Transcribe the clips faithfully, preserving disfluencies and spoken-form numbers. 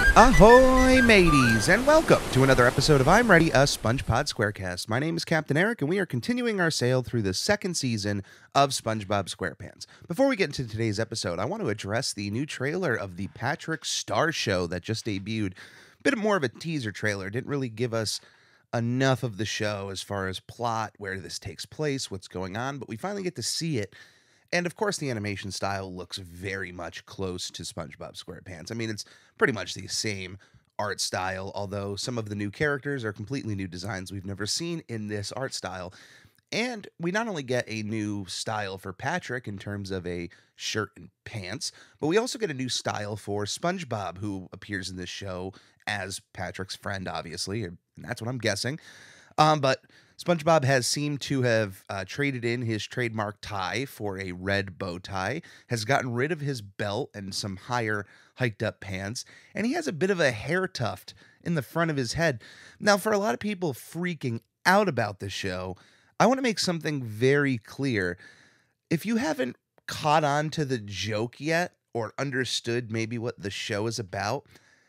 Ahoy, mateys, and welcome to another episode of I'm Ready, a SpongeBob SquareCast. My name is Captain Eric, and we are continuing our sail through the second season of SpongeBob SquarePants. Before we get into today's episode, I want to address the new trailer of the Patrick Star Show that just debuted. A bit more of a teaser trailer. Didn't really give us enough of the show as far as plot, where this takes place, what's going on, but we finally get to see it. And of course, the animation style looks very much close to SpongeBob SquarePants. I mean, it's pretty much the same art style, although some of the new characters are completely new designs we've never seen in this art style. And we not only get a new style for Patrick in terms of a shirt and pants, but we also get a new style for SpongeBob, who appears in this show as Patrick's friend, obviously, and that's what I'm guessing. Um, but SpongeBob has seemed to have uh, traded in his trademark tie for a red bow tie, has gotten rid of his belt and some higher hiked up pants, and he has a bit of a hair tuft in the front of his head. Now, for a lot of people freaking out about the show, I want to make something very clear. If you haven't caught on to the joke yet or understood maybe what the show is about,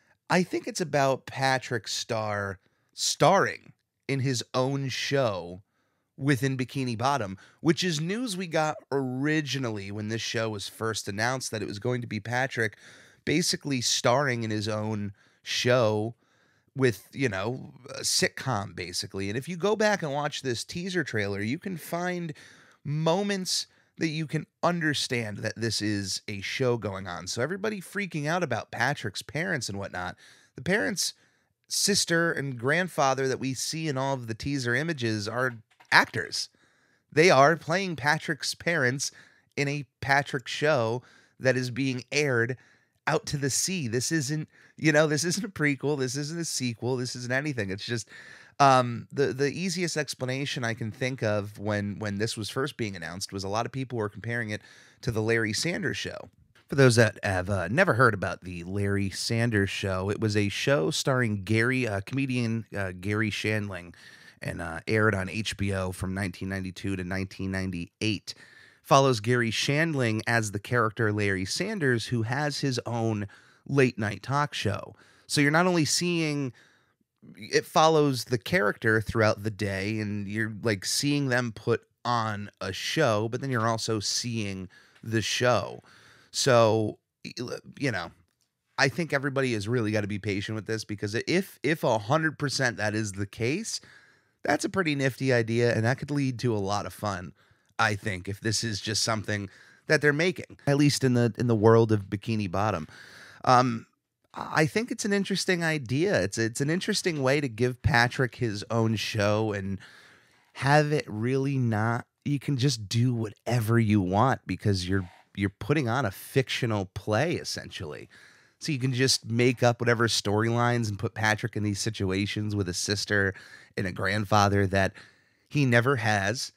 I think it's about Patrick Star starring in his own show within Bikini Bottom, which is news we got originally when this show was first announced, that it was going to be Patrick basically starring in his own show with, you know, a sitcom basically. And if you go back and watch this teaser trailer, you can find moments that you can understand that this is a show going on. So everybody freaking out about Patrick's parents and whatnot, the parents, sister and grandfather that we see in all of the teaser images are actors. They are playing Patrick's parents in a Patrick show that is being aired out to the sea. This isn't, you know, this isn't a prequel. This isn't a sequel. This isn't anything. It's just um, the, the easiest explanation I can think of when, when this was first being announced was a lot of people were comparing it to the Larry Sanders Show. For those that have uh, never heard about the Larry Sanders Show, it was a show starring Gary, uh, comedian uh, Gary Shandling, and uh, aired on H B O from nineteen ninety-two to nineteen ninety-eight. Follows Gary Shandling as the character Larry Sanders, who has his own late night talk show. So you're not only seeing, it follows the character throughout the day, and you're like seeing them put on a show, but then you're also seeing the show. So, you know, I think everybody has really got to be patient with this, because if if one hundred percent that is the case, that's a pretty nifty idea, and that could lead to a lot of fun, I think, if this is just something that they're making, at least in the in the world of Bikini Bottom. Um, I think it's an interesting idea. It's it's an interesting way to give Patrick his own show and have it really not, you can just do whatever you want, because you're you're putting on a fictional play, essentially. So you can just make up whatever storylines and put Patrick in these situations with a sister and a grandfather that he never has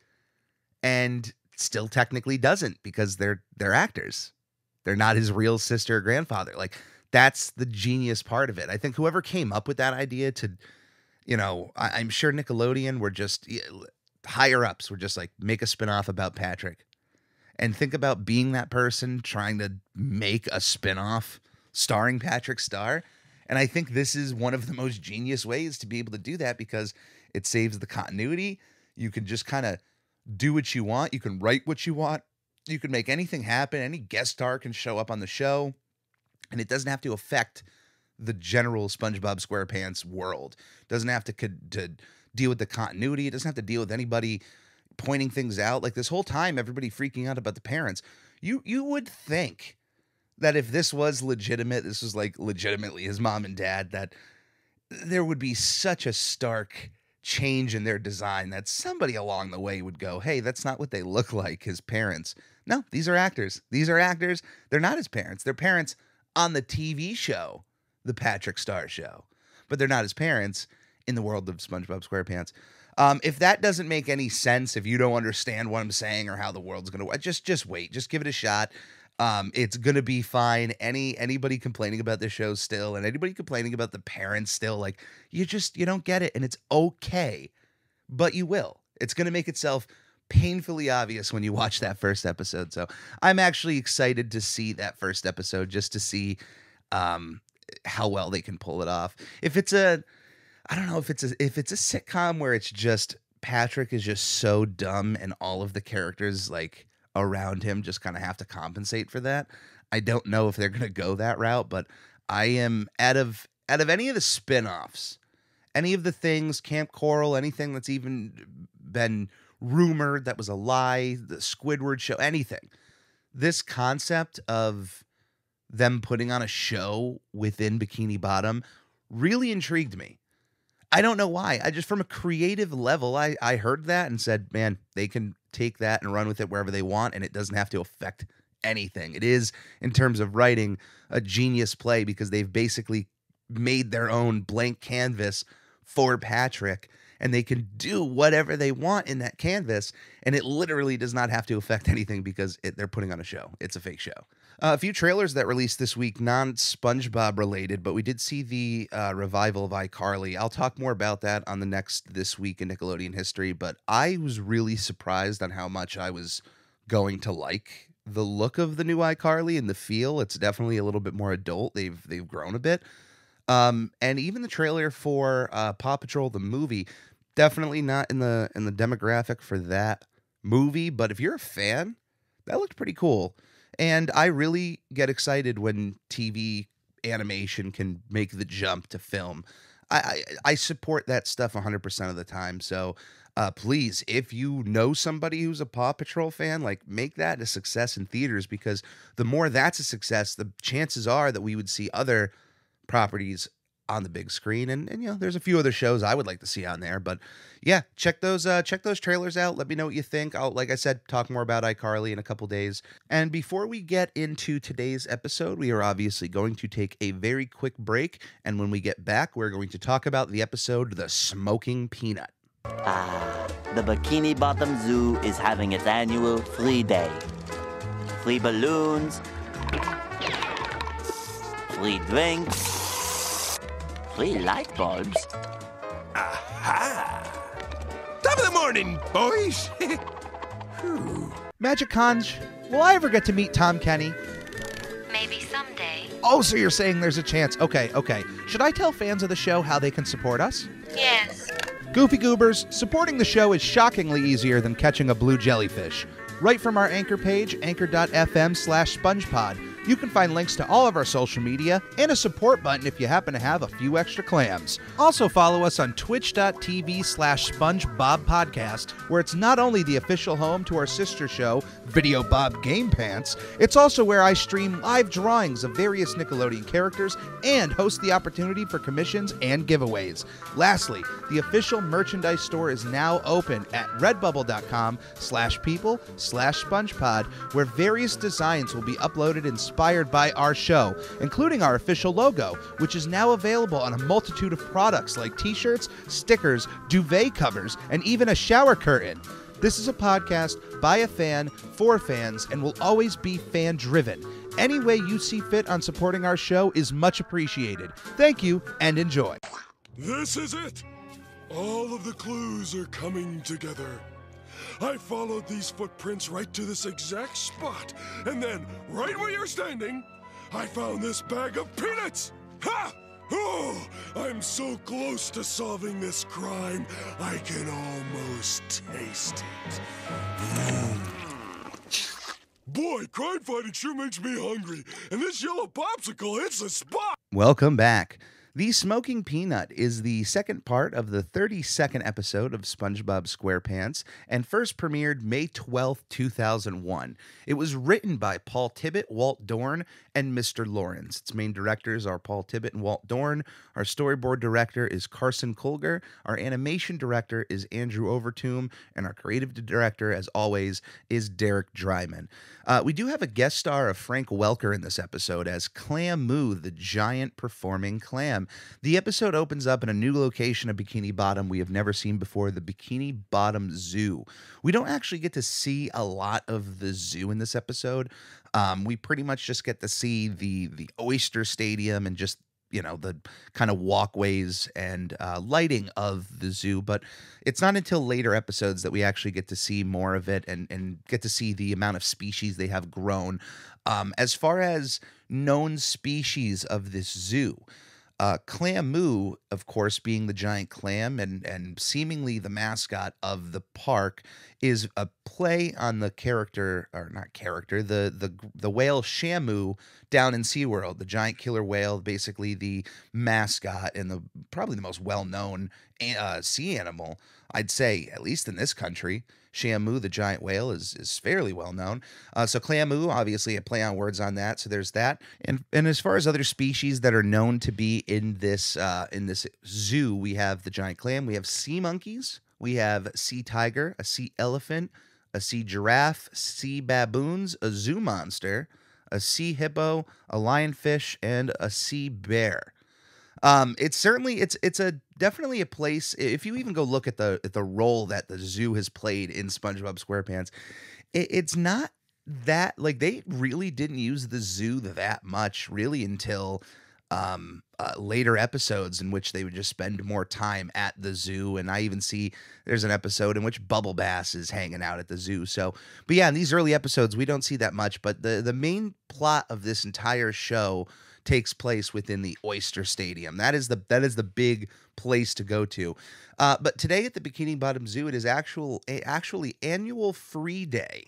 and still technically doesn't, because they're they're actors. They're not his real sister or grandfather. Like, that's the genius part of it. I think whoever came up with that idea to, you know, I, I'm sure Nickelodeon were just, higher ups were just like, make a spinoff about Patrick. And think about being that person trying to make a spinoff starring Patrick Star. And I think this is one of the most genius ways to be able to do that, because it saves the continuity. You can just kind of do what you want. You can write what you want. You can make anything happen. Any guest star can show up on the show, and it doesn't have to affect the general SpongeBob SquarePants world. It doesn't have to, to deal with the continuity. It doesn't have to deal with anybody pointing things out. Like, this whole time, everybody freaking out about the parents. You you would think that if this was legitimate, this was like legitimately his mom and dad, that there would be such a stark change in their design that somebody along the way would go, hey, that's not what they look like, his parents. No, these are actors. These are actors. They're not his parents. They're parents on the T V show, The Patrick Star Show. But they're not his parents in the world of SpongeBob SquarePants. Um, if that doesn't make any sense, if you don't understand what I'm saying or how the world's going to work, just just wait. Just give it a shot. Um, it's going to be fine. Any anybody complaining about the show still, and anybody complaining about the parents still, like, you just, you don't get it, and it's okay. But you will. It's going to make itself painfully obvious when you watch that first episode. So I'm actually excited to see that first episode, just to see um, how well they can pull it off. If it's a, I don't know if it's a, if it's a sitcom where it's just Patrick is just so dumb and all of the characters like around him just kind of have to compensate for that. I don't know if they're going to go that route, but I am out of out of any of the spin-offs, any of the things, Camp Coral, anything that's even been rumored that was a lie, the Squidward show, anything. This concept of them putting on a show within Bikini Bottom really intrigued me. I don't know why. I just, from a creative level, I, I heard that and said, man, they can take that and run with it wherever they want, and it doesn't have to affect anything. It is, in terms of writing, a genius play because they've basically made their own blank canvas for Patrick, and they can do whatever they want in that canvas, and it literally does not have to affect anything because it, they're putting on a show. It's a fake show. Uh, a few trailers that released this week, non-SpongeBob related, but we did see the uh, revival of iCarly. I'll talk more about that on the next This Week in Nickelodeon History, but I was really surprised on how much I was going to like the look of the new iCarly and the feel. It's definitely a little bit more adult. They've they've grown a bit. Um, and even the trailer for uh, Paw Patrol, the movie, definitely not in the in the demographic for that movie, but if you're a fan, that looked pretty cool. And I really get excited when T V animation can make the jump to film. I, I, I support that stuff one hundred percent of the time. So uh, please, if you know somebody who's a Paw Patrol fan, like make that a success in theaters, because the more that's a success, the chances are that we would see other properties on the big screen. And, and you know, there's a few other shows I would like to see on there, but yeah, check those uh check those trailers out. Let me know what you think. I'll, like I said, talk more about iCarly in a couple days. And before we get into today's episode, we are obviously going to take a very quick break, and when we get back, we're going to talk about the episode The Smoking Peanut. Ah, the Bikini Bottom Zoo is having its annual flea day. Flea balloons, flea drinks, flea light bulbs. Aha! Top of the morning, boys! Magic Conj, will I ever get to meet Tom Kenny? Maybe someday. Oh, so you're saying there's a chance. Okay, okay. Should I tell fans of the show how they can support us? Yes. Goofy Goobers, supporting the show is shockingly easier than catching a blue jellyfish. Right from our anchor page, anchor.fm slash SpongePod, you can find links to all of our social media and a support button if you happen to have a few extra clams. Also follow us on twitch.tv slash SpongeBob Podcast, where it's not only the official home to our sister show, Video Bob Game Pants, it's also where I stream live drawings of various Nickelodeon characters and host the opportunity for commissions and giveaways. Lastly, the official merchandise store is now open at redbubble.com slash people slash SpongePod, where various designs will be uploaded inspired by our show, including our official logo, which is now available on a multitude of products like t-shirts, stickers, duvet covers, and even a shower curtain. This is a podcast by a fan, for fans, and will always be fan-driven. Any way you see fit on supporting our show is much appreciated. Thank you, and enjoy. This is it! All of the clues are coming together. I followed these footprints right to this exact spot, and then, right where you're standing, I found this bag of peanuts! Ha! Oh, I'm so close to solving this crime, I can almost taste it. Mm. Boy, crime fighting sure makes me hungry, and this yellow popsicle hits the spot! Welcome back. The Smoking Peanut is the second part of the thirty-second episode of SpongeBob SquarePants and first premiered May twelfth, two thousand one. It was written by Paul Tibbitt, Walt Dorn, and Mister Lawrence. Its main directors are Paul Tibbitt and Walt Dorn. Our storyboard director is Carson Kulger. Our animation director is Andrew Overtoom. And our creative director, as always, is Derek Dryman. Uh, we do have a guest star of Frank Welker in this episode as Clamu, the giant performing clam. The episode opens up in a new location of Bikini Bottom we have never seen before, the Bikini Bottom Zoo. We don't actually get to see a lot of the zoo in this episode. Um, we pretty much just get to see the the oyster stadium and just, you know, the kind of walkways and uh, lighting of the zoo. But it's not until later episodes that we actually get to see more of it and, and get to see the amount of species they have grown. Um, as far as known species of this zoo, uh, Clamu, of course, being the giant clam and and seemingly the mascot of the park, is a play on the character, or not character, the the the whale Shamu down in SeaWorld, the giant killer whale, basically the mascot and the probably the most well-known uh, sea animal, I'd say, at least in this country. Shamu, the giant whale, is is fairly well known. Uh, so Clamu, obviously, a play on words on that. So there's that. And and as far as other species that are known to be in this uh, in this zoo, we have the giant clam. We have sea monkeys. We have sea tiger, a sea elephant, a sea giraffe, sea baboons, a zoo monster, a sea hippo, a lionfish, and a sea bear. Um, it's certainly it's it's a definitely a place. If you even go look at the at the role that the zoo has played in SpongeBob SquarePants, it, it's not that like they really didn't use the zoo that much really until um, uh, later episodes in which they would just spend more time at the zoo. And I even see there's an episode in which Bubble Bass is hanging out at the zoo. So, but yeah, in these early episodes we don't see that much. But the the main plot of this entire show takes place within the Oyster Stadium. That is the that is the big place to go to. Uh, but today at the Bikini Bottom Zoo, it is actual a, actually annual free day.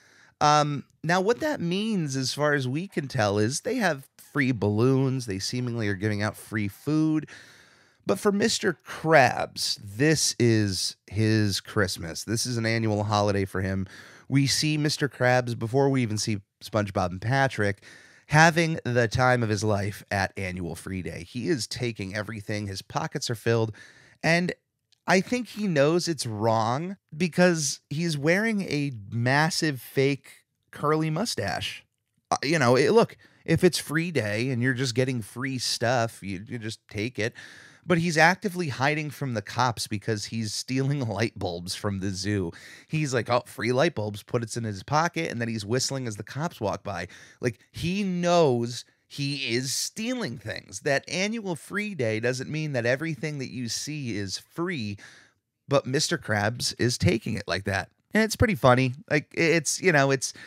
Um, now, what that means, as far as we can tell, is they have free balloons. They seemingly are giving out free food. But for Mister Krabs, this is his Christmas. This is an annual holiday for him. We see Mister Krabs before we even see SpongeBob and Patrick having the time of his life at annual free day. He is taking everything. His pockets are filled. And I think he knows it's wrong because he's wearing a massive fake curly mustache. Uh, you know, it, look, if it's free day and you're just getting free stuff, you, you just take it. But he's actively hiding from the cops because he's stealing light bulbs from the zoo. He's like, oh, free light bulbs, put it in his pocket, and then he's whistling as the cops walk by. Like, he knows he is stealing things. That annual free day doesn't mean that everything that you see is free, but Mister Krabs is taking it like that. And it's pretty funny. Like, it's, you know, it's...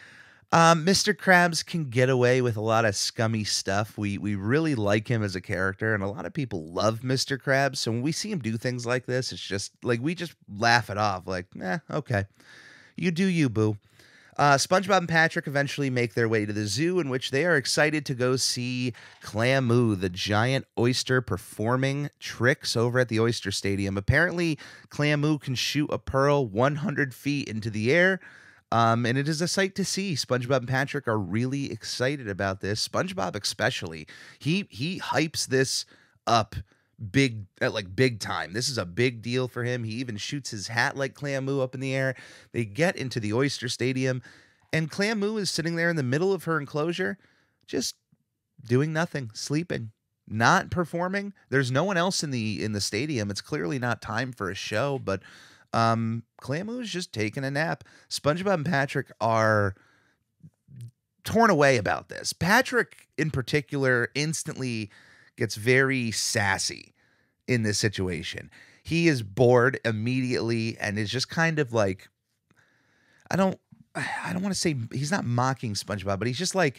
Um, Mister Krabs can get away with a lot of scummy stuff. We we really like him as a character, and a lot of people love Mister Krabs. So when we see him do things like this, it's just like we just laugh it off. Like, eh, okay, you do you, boo. Uh, SpongeBob and Patrick eventually make their way to the zoo, in which they are excited to go see Clamu, the giant oyster, performing tricks over at the Oyster Stadium. Apparently, Clamu can shoot a pearl one hundred feet into the air. Um, and it is a sight to see. SpongeBob and Patrick are really excited about this. SpongeBob especially. He he hypes this up big, uh, like big time. This is a big deal for him. He even shoots his hat like Clamu up in the air. They get into the Oyster Stadium, and Clamu is sitting there in the middle of her enclosure, just doing nothing, sleeping, not performing. There's no one else in the in the stadium. It's clearly not time for a show, but Um, Clamu is just taking a nap. SpongeBob and Patrick are torn away about this. Patrick, in particular, instantly gets very sassy in this situation. He is bored immediately and is just kind of like, I don't, I don't want to say he's not mocking SpongeBob, but he's just like,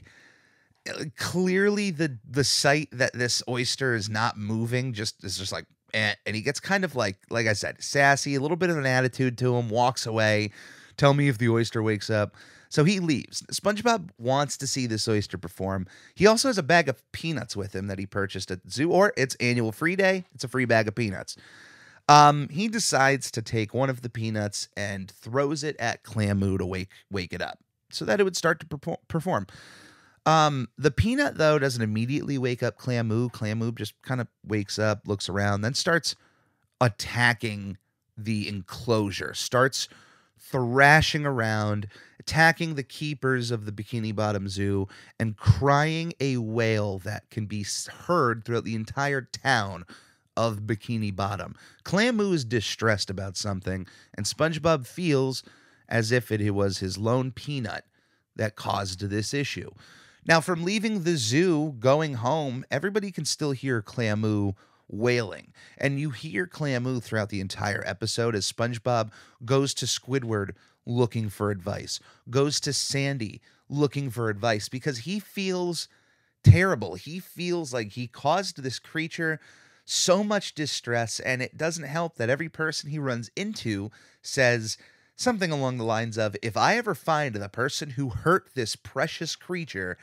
clearly the the sight that this oyster is not moving just is just like. And, and he gets kind of like, like I said, sassy, a little bit of an attitude to him, walks away. Tell me if the oyster wakes up. So he leaves. SpongeBob wants to see this oyster perform. He also has a bag of peanuts with him that he purchased at the zoo, or it's annual free day. It's a free bag of peanuts. Um, he decides to take one of the peanuts and throws it at Clamu to wake wake it up so that it would start to perform. Um, the peanut, though, doesn't immediately wake up Clamu. Clamu just kind of wakes up, looks around, then starts attacking the enclosure, starts thrashing around, attacking the keepers of the Bikini Bottom Zoo, and crying a wail that can be heard throughout the entire town of Bikini Bottom. Clamu is distressed about something, and SpongeBob feels as if it was his lone peanut that caused this issue. Now, from leaving the zoo, going home, everybody can still hear Clamu wailing. And you hear Clamu throughout the entire episode as SpongeBob goes to Squidward looking for advice, goes to Sandy looking for advice because he feels terrible. He feels like he caused this creature so much distress, and it doesn't help that every person he runs into says something along the lines of, if I ever find the person who hurt this precious creature,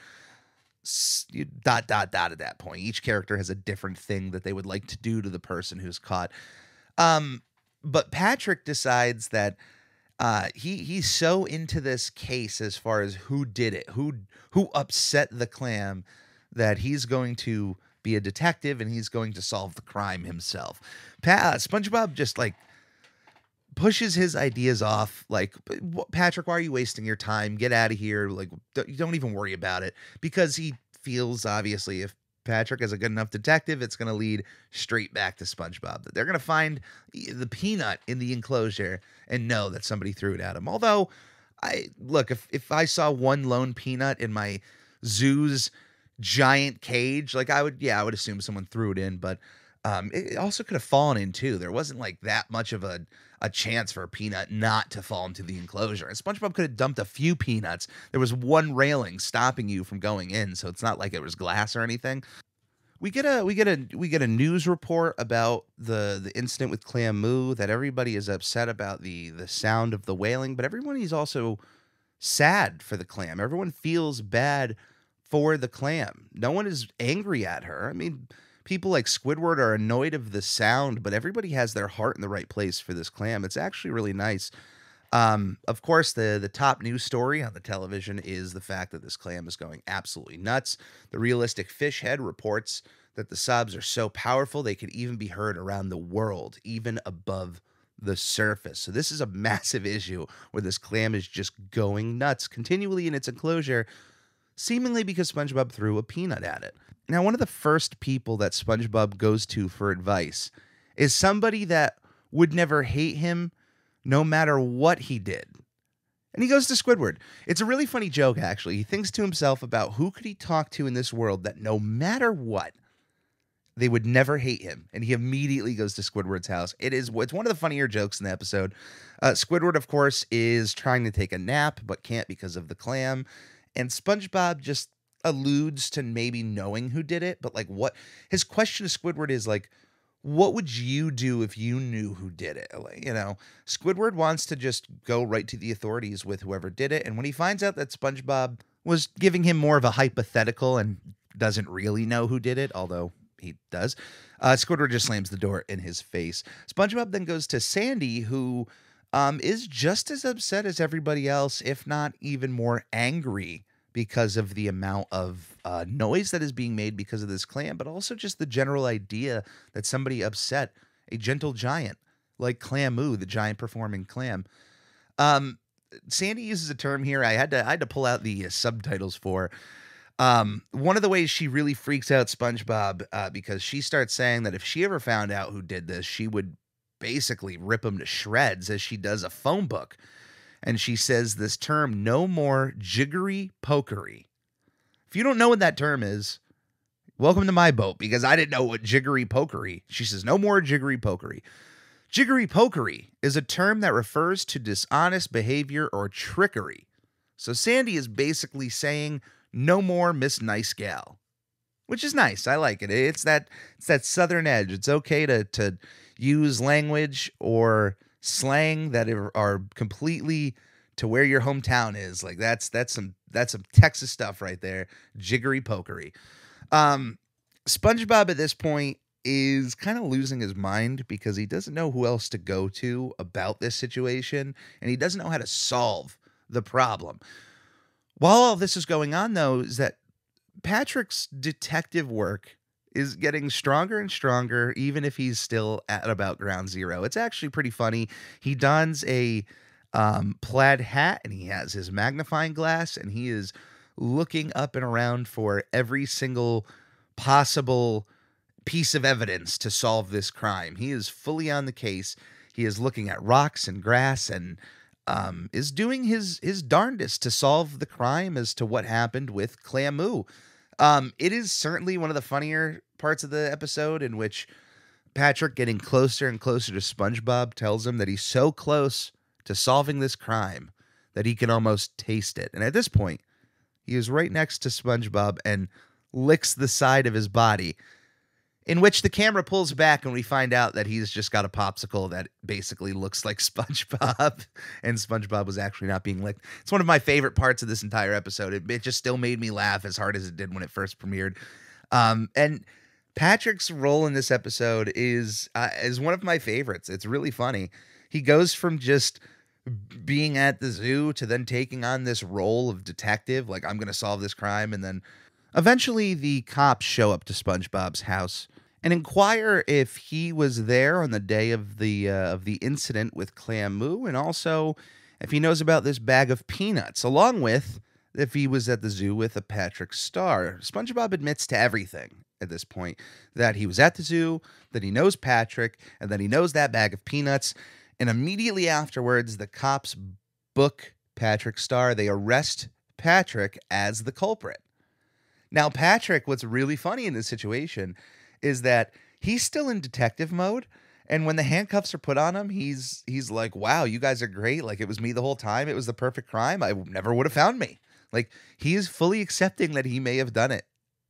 dot, dot, dot at that point. Each character has a different thing that they would like to do to the person who's caught. Um, but Patrick decides that uh, he he's so into this case as far as who did it, who who upset the clam, that he's going to be a detective and he's going to solve the crime himself. Pa- SpongeBob just like pushes his ideas off, like, Patrick, why are you wasting your time? Get out of here. Like, don't even worry about it, because he feels, obviously, if Patrick is a good enough detective, it's going to lead straight back to SpongeBob. They're going to find the peanut in the enclosure and know that somebody threw it at him. Although, I look, if, if I saw one lone peanut in my zoo's giant cage, like, I would, yeah, I would assume someone threw it in, but um, it also could have fallen in too. There wasn't like that much of a, a chance for a peanut not to fall into the enclosure. And SpongeBob could have dumped a few peanuts. There was one railing stopping you from going in, so it's not like it was glass or anything. We get a we get a we get a news report about the the incident with Clamu, that everybody is upset about the the sound of the wailing, but everyone is also sad for the clam. Everyone feels bad for the clam. No one is angry at her. I mean, people like Squidward are annoyed of the sound, but everybody has their heart in the right place for this clam. It's actually really nice. Um, of course, the, the top news story on the television is the fact that this clam is going absolutely nuts. The Realistic Fish Head reports that the sobs are so powerful they could even be heard around the world, even above the surface. So this is a massive issue where this clam is just going nuts continually in its enclosure, seemingly because SpongeBob threw a peanut at it. Now, one of the first people that SpongeBob goes to for advice is somebody that would never hate him no matter what he did. And he goes to Squidward. It's a really funny joke, actually. He thinks to himself about who could he talk to in this world that no matter what, they would never hate him. And he immediately goes to Squidward's house. It is, it's one of the funnier jokes in the episode. Uh, Squidward, of course, is trying to take a nap, but can't because of the clam. And SpongeBob just alludes to maybe knowing who did it, but like what his question to Squidward is like, what would you do if you knew who did it? Like, you know, Squidward wants to just go right to the authorities with whoever did it. And when he finds out that SpongeBob was giving him more of a hypothetical and doesn't really know who did it, although he does, uh, Squidward just slams the door in his face. SpongeBob then goes to Sandy, who um, is just as upset as everybody else, if not even more angry, because of the amount of uh, noise that is being made because of this clam, but also just the general idea that somebody upset a gentle giant like Clamu, the giant performing clam. Um, Sandy uses a term here I had to I had to pull out the uh, subtitles for. Um, one of the ways she really freaks out SpongeBob uh, because she starts saying that if she ever found out who did this, she would basically rip him to shreds, as she does a phone book. And she says this term, no more jiggery pokery. If you don't know what that term is, welcome to my boat, because I didn't know what jiggery pokery. She says, no more jiggery pokery. Jiggery pokery is a term that refers to dishonest behavior or trickery. So Sandy is basically saying, no more Miss Nice Gal, which is nice. I like it. It's that it's that southern edge. It's okay to to use language or slang that are, are completely to where your hometown is. Like that's that's some that's some Texas stuff right there. Jiggery pokery. Um, SpongeBob at this point is kind of losing his mind because he doesn't know who else to go to about this situation, and he doesn't know how to solve the problem. While all this is going on, though, is that Patrick's detective work is getting stronger and stronger, even if he's still at about ground zero. It's actually pretty funny. He dons a um, plaid hat, and he has his magnifying glass, and he is looking up and around for every single possible piece of evidence to solve this crime. He is fully on the case. He is looking at rocks and grass and um, is doing his, his darndest to solve the crime as to what happened with Clamu. Um, it is certainly one of the funnier parts of the episode in which Patrick, getting closer and closer to SpongeBob, tells him that he's so close to solving this crime that he can almost taste it. And at this point, He is right next to SpongeBob and licks the side of his body, in which the camera pulls back and we find out that he's just got a popsicle that basically looks like SpongeBob, and SpongeBob was actually not being licked. It's one of my favorite parts of this entire episode. It, it just still made me laugh as hard as it did when it first premiered. Um, and Patrick's role in this episode is uh, is one of my favorites. It's really funny. He goes from just being at the zoo to then taking on this role of detective, like I'm going to solve this crime, and then eventually the cops show up to SpongeBob's house and inquire if he was there on the day of the uh, of the incident with Clamu, and also if he knows about this bag of peanuts, along with if he was at the zoo with a Patrick Star. SpongeBob admits to everything at this point, that he was at the zoo, that he knows Patrick, and that he knows that bag of peanuts. And immediately afterwards, the cops book Patrick Star. They arrest Patrick as the culprit. Now, Patrick, what's really funny in this situation is that he's still in detective mode. And when the handcuffs are put on him, he's he's like, wow, you guys are great. Like, it was me the whole time. It was the perfect crime. I never would have found me. Like, he is fully accepting that he may have done it.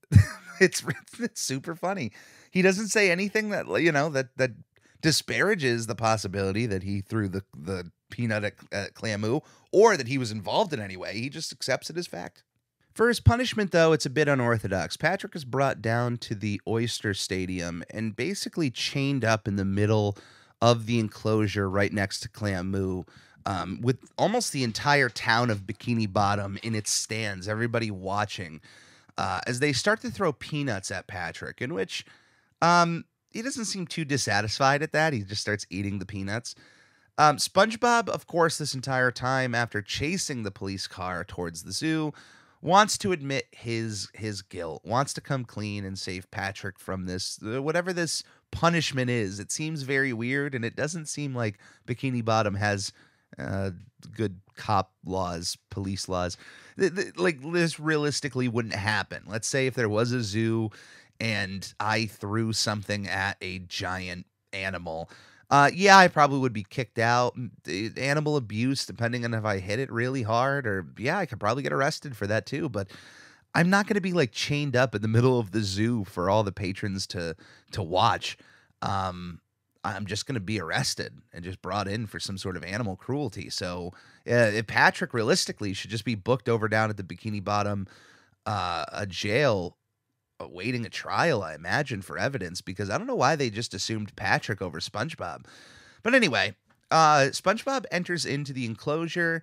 it's, it's super funny. He doesn't say anything that, you know, that that disparages the possibility that he threw the, the peanut at, at Clamu, or that he was involved in any way. He just accepts it as fact. For his punishment, though, it's a bit unorthodox. Patrick is brought down to the Oyster Stadium and basically chained up in the middle of the enclosure right next to Clamu, um, with almost the entire town of Bikini Bottom in its stands, everybody watching, uh, as they start to throw peanuts at Patrick, in which um, he doesn't seem too dissatisfied at that. He just starts eating the peanuts. Um, SpongeBob, of course, this entire time, after chasing the police car towards the zoo, wants to admit his his guilt, wants to come clean and save Patrick from this, uh, whatever this punishment is. It seems very weird, and it doesn't seem like Bikini Bottom has uh, good cop laws, police laws. Th- th- like, this realistically wouldn't happen. Let's say if there was a zoo and I threw something at a giant animal, Uh, yeah, I probably would be kicked out. Animal abuse, depending on if I hit it really hard, or yeah, I could probably get arrested for that too. But I'm not going to be like chained up in the middle of the zoo for all the patrons to to watch. Um, I'm just going to be arrested and just brought in for some sort of animal cruelty. So uh, Patrick realistically should just be booked over down at the Bikini Bottom uh, a jail, awaiting a trial, I imagine, for evidence, because I don't know why they just assumed Patrick over SpongeBob. But anyway, uh, SpongeBob enters into the enclosure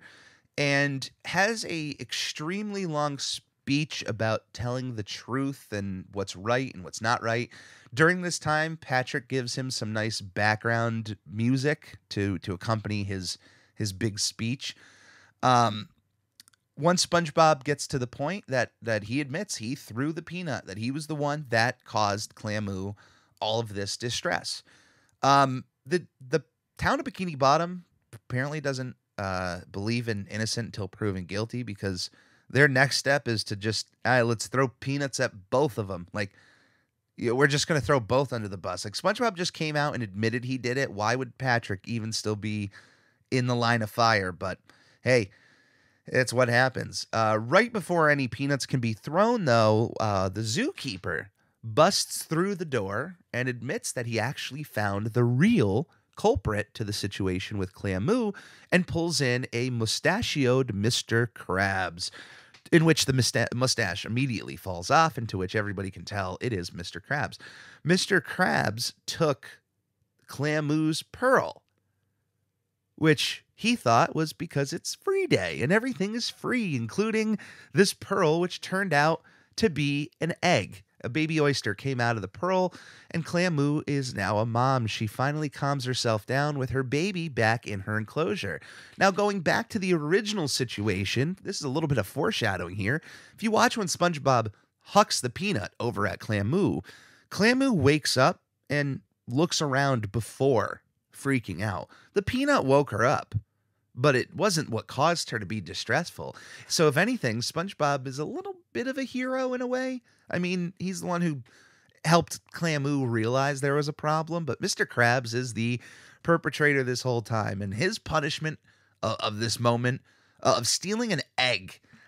and has a extremely long speech about telling the truth and what's right and what's not right. During this time, Patrick gives him some nice background music to to accompany his his big speech. Um, Once SpongeBob gets to the point that that he admits he threw the peanut, that he was the one that caused Clamu all of this distress. Um, the the town of Bikini Bottom apparently doesn't uh, believe in innocent until proven guilty, because their next step is to just, ah, let's throw peanuts at both of them. Like, you know, we're just going to throw both under the bus. Like, SpongeBob just came out and admitted he did it. Why would Patrick even still be in the line of fire? But hey, it's what happens. Uh, right before any peanuts can be thrown, though, uh, the zookeeper busts through the door and admits that he actually found the real culprit to the situation with Clamu, and pulls in a mustachioed Mister Krabs, in which the musta- mustache immediately falls off, into which everybody can tell it is Mister Krabs. Mister Krabs took Clamu's pearl, which he thought was because it's free day and everything is free, including this pearl, which turned out to be an egg. A baby oyster came out of the pearl, and Clamu is now a mom. She finally calms herself down with her baby back in her enclosure. Now, going back to the original situation, this is a little bit of foreshadowing here. If you watch when SpongeBob hucks the peanut over at Clamu, Clamu wakes up and looks around before freaking out. The peanut woke her up, but it wasn't what caused her to be distressful. So if anything, SpongeBob is a little bit of a hero in a way. I mean, he's the one who helped Clamu realize there was a problem, but Mister Krabs is the perpetrator this whole time, and his punishment uh, of this moment uh, of stealing an egg.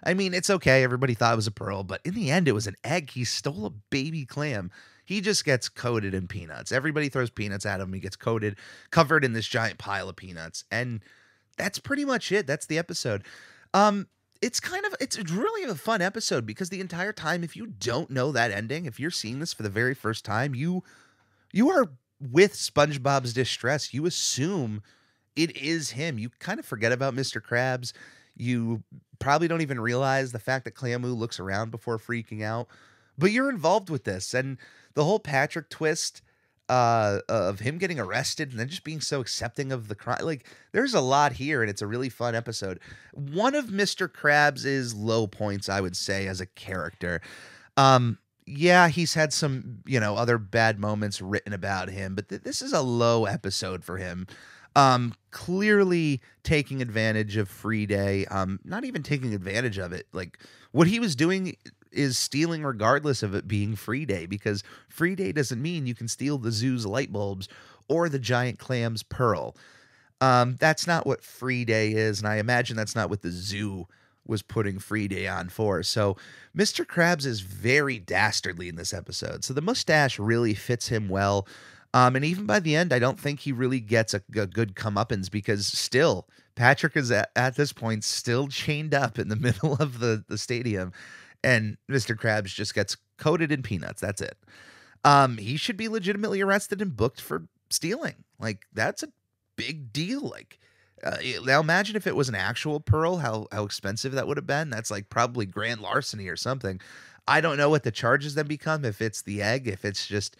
I mean, it's okay. Everybody thought it was a pearl, but in the end, it was an egg. He stole a baby clam. He just gets coated in peanuts. Everybody throws peanuts at him. He gets coated, covered in this giant pile of peanuts. And that's pretty much it. That's the episode. Um, it's kind of, it's really a fun episode because the entire time, if you don't know that ending, if you're seeing this for the very first time, you, you are with SpongeBob's distress. You assume it is him. You kind of forget about Mister Krabs. You probably don't even realize the fact that Clamu looks around before freaking out, but you're involved with this. And the whole Patrick twist uh, of him getting arrested and then just being so accepting of the crime. Like, there's a lot here, and it's a really fun episode. One of Mister Krabs' low points, I would say, as a character. Um, yeah, he's had some, you know, other bad moments written about him, but th- this is a low episode for him. Um, clearly taking advantage of Free Day, um, not even taking advantage of it. Like, what he was doing is stealing regardless of it being Free Day, because Free Day doesn't mean you can steal the zoo's light bulbs or the giant clam's pearl. Um, that's not what Free Day is, and I imagine that's not what the zoo was putting Free Day on for. So Mister Krabs is very dastardly in this episode, so the mustache really fits him well. Um, and even by the end, I don't think he really gets a, a good comeuppance, because still, Patrick is at, at this point still chained up in the middle of the, the stadium, and Mister Krabs just gets coated in peanuts. That's it. Um, he should be legitimately arrested and booked for stealing. Like, that's a big deal. Like, uh, now imagine if it was an actual pearl, how, how expensive that would have been. That's like probably grand larceny or something. I don't know what the charges then become, if it's the egg, if it's just...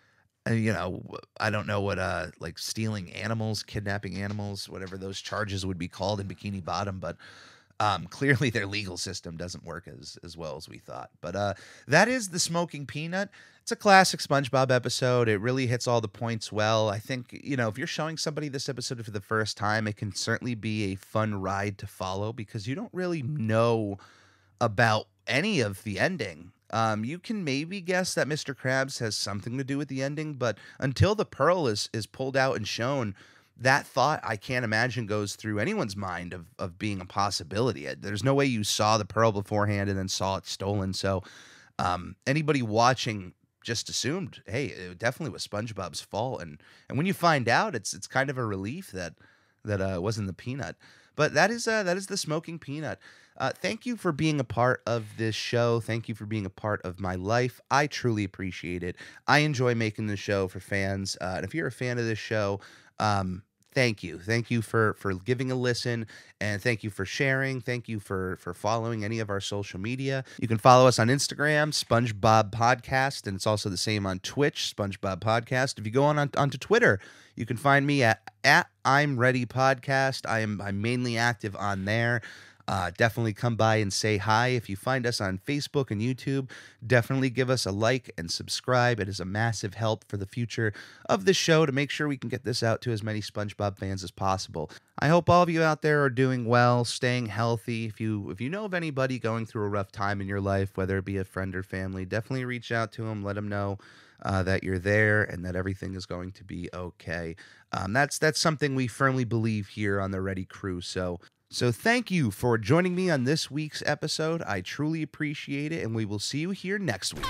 you know, I don't know what, uh, like stealing animals, kidnapping animals, whatever those charges would be called in Bikini Bottom. But um, clearly their legal system doesn't work as, as well as we thought. But uh, that is The Smoking Peanut. It's a classic SpongeBob episode. It really hits all the points well. I think, you know, if you're showing somebody this episode for the first time, it can certainly be a fun ride to follow, because you don't really know about any of the ending. Um, you can maybe guess that Mister Krabs has something to do with the ending, but until the pearl is is pulled out and shown, that thought, I can't imagine, goes through anyone's mind of of being a possibility. There's no way you saw the pearl beforehand and then saw it stolen. So um, anybody watching just assumed, hey, it definitely was SpongeBob's fault. And and when you find out, it's it's kind of a relief that that uh, wasn't the peanut. But that is uh, that is The Smoking Peanut. Uh, thank you for being a part of this show. Thank you for being a part of my life. I truly appreciate it. I enjoy making the show for fans. Uh, and if you're a fan of this show, um, thank you. Thank you for for giving a listen, and thank you for sharing. Thank you for for following any of our social media. You can follow us on Instagram, SpongeBob Podcast, and it's also the same on Twitch, SpongeBob Podcast. If you go on, on onto Twitter, you can find me at at I'm Ready Podcast. I am I'm mainly active on there. Uh, definitely come by and say hi. If you find us on Facebook and YouTube, definitely give us a like and subscribe. It is a massive help for the future of this show to make sure we can get this out to as many SpongeBob fans as possible. I hope all of you out there are doing well, staying healthy. If you if you know of anybody going through a rough time in your life, whether it be a friend or family, definitely reach out to them. Let them know uh, that you're there and that everything is going to be okay. Um, that's that's something we firmly believe here on the Ready Crew. So. So thank you for joining me on this week's episode. I truly appreciate it, and we will see you here next week.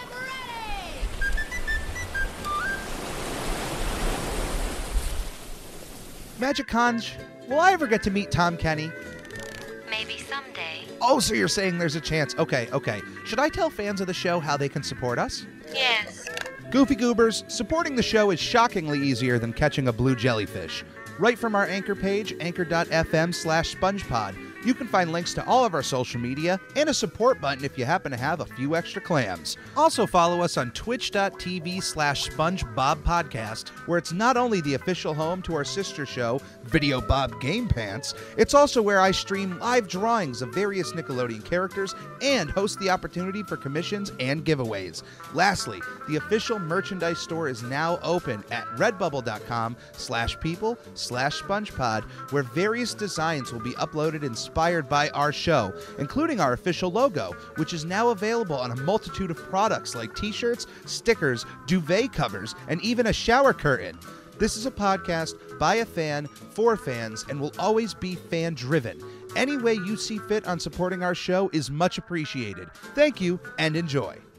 Magic Conj, will I ever get to meet Tom Kenny? Maybe someday. Oh, so you're saying there's a chance. Okay, okay. Should I tell fans of the show how they can support us? Yes. Goofy Goobers, supporting the show is shockingly easier than catching a blue jellyfish. Right from our Anchor page, anchor.fm slash SpongePod, you can find links to all of our social media and a support button if you happen to have a few extra clams. Also follow us on twitch.tv slash SpongeBob Podcast, where it's not only the official home to our sister show, Video Bob Game Pants, it's also where I stream live drawings of various Nickelodeon characters and host the opportunity for commissions and giveaways. Lastly, the official merchandise store is now open at redbubble.com slash people slash SpongePod, where various designs will be uploaded inspired by our show, including our official logo, which is now available on a multitude of products like t-shirts, stickers, duvet covers, and even a shower curtain. This is a podcast by a fan, for fans, and will always be fan-driven. Any way you see fit on supporting our show is much appreciated. Thank you and enjoy.